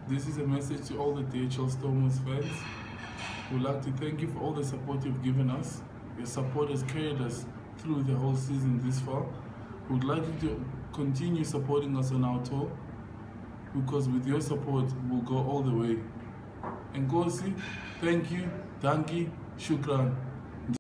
This is a message to all the DHL Stormers fans. We'd like to thank you for all the support you've given us. Your support has carried us through the whole season this far. We'd like you to continue supporting us on our tour, because with your support, we'll go all the way. And Kolisi, thank you, danki, shukran.